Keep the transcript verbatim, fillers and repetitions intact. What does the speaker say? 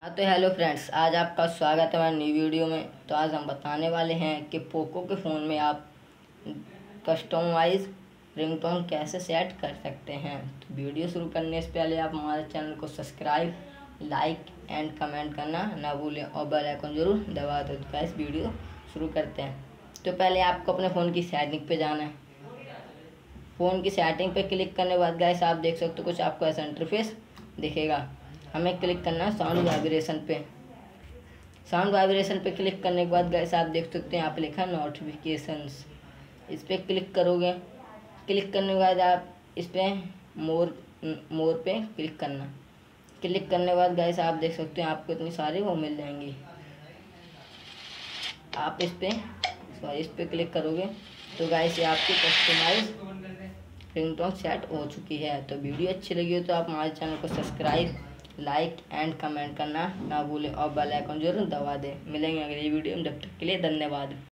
हाँ तो hello friends, आज आपका स्वागत है हमारी नई वीडियो में। तो आज हम बताने वाले हैं कि पोको के फ़ोन में आप कस्टमाइज रिंगटोन कैसे सेट कर सकते हैं। तो वीडियो शुरू करने से पहले आप हमारे चैनल को सब्सक्राइब, लाइक एंड कमेंट करना ना भूलें और बेल आइकन ज़रूर दबा दें। तो गाइस वीडियो शुरू करते हैं। तो पहले आपको अपने फ़ोन की सेटिंग पे जाना है। फ़ोन की सेटिंग पे क्लिक करने के बाद गाइस आप देख सकते हो कुछ आपको ऐसा इंटरफेस दिखेगा। हमें क्लिक करना है साउंड वाइब्रेशन पे। साउंड वाइब्रेशन पे क्लिक करने के बाद गाइस आप देख सकते हैं यहाँ पे लिखा है नोटिफिकेशंस। इस पर क्लिक करोगे। क्लिक करने के बाद आप इस पर मोर मोर पे क्लिक करना। क्लिक करने के बाद गाइस आप देख सकते हैं आपको इतनी सारी वो मिल जाएंगी। आप इस पर सॉरी इस पर क्लिक करोगे तो गाइस ये आपकी कस्टमाइज रिंगटोन सेट हो चुकी है। तो वीडियो अच्छी लगी हो तो आप हमारे चैनल को सब्सक्राइब, लाइक एंड कमेंट करना ना भूलें और बेल आइकन जरूर दबा दें। मिलेंगे अगली वीडियो में, जब तक के लिए धन्यवाद।